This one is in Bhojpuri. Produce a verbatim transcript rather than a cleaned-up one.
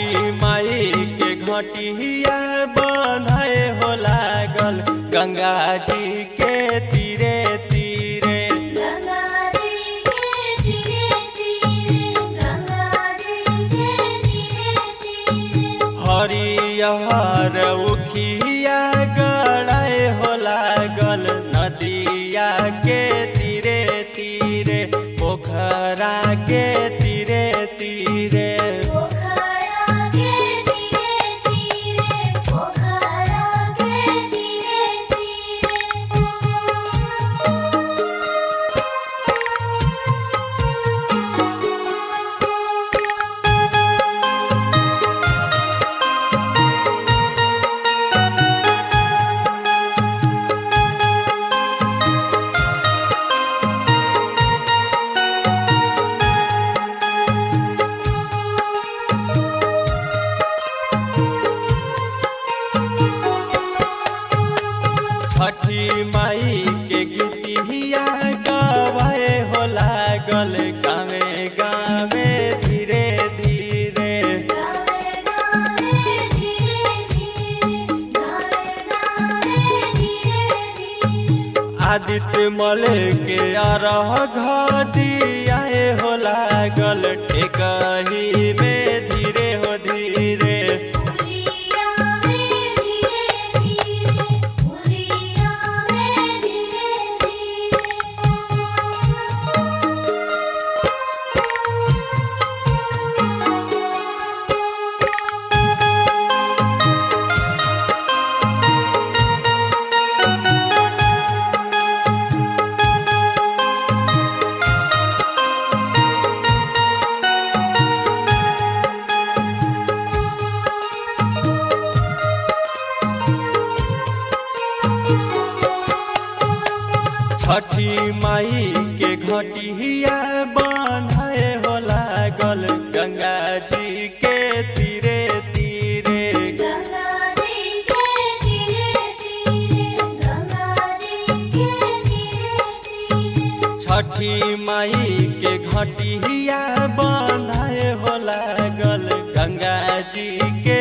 छठी माई के घटिया बंधाए हो लागल गंगा जी के तीरे तीरे। गंगा जी के तीरे तीरे, गंगा जी के तीरे तीरे। हरियर उखिया गड़ाए हो लागल नदिया के तीरे तीरे, पोखरा के तीरे तीरे। पोखरा के तीरे तीरे, पोखरा के तीरे तीरे। छठी माई के गीतिया गवाए हो लागल गावे गावे धीरे धीरे। गावे गावे धीरे धीरे, गावे गावे धीरे धीरे। आदित्य मल के अरघ दियाए हो लागल टेकही में धीरे हो धीरे। उलिया में धीरे धीरे, उलिया में धीरे धीरे। छठी माई के घटिया बंधाए हो लागल गंगा जी के तीरे तीरे। गंगा जी के तीरे तीरे, गंगा जी के तीरे तीरे। छठी माई के घटिया बंधाए हो लागल गंगा जी के